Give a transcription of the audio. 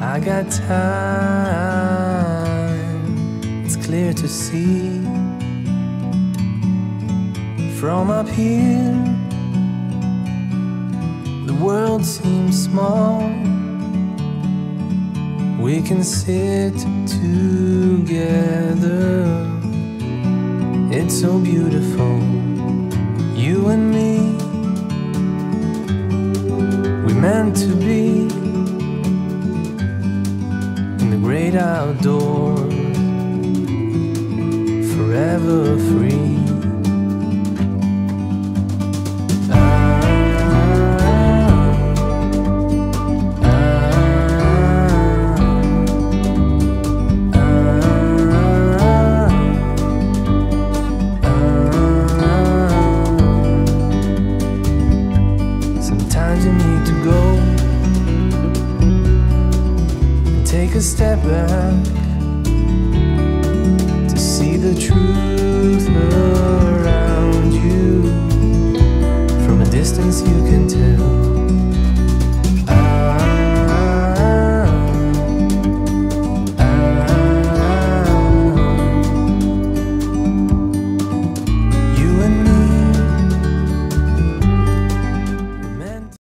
I got time, it's clear to see. From up here, the world seems small. We can sit together. It's so beautiful, you and me. We meant to be in the great outdoors, forever free. Sometimes you need to go and take a step back to see the truth.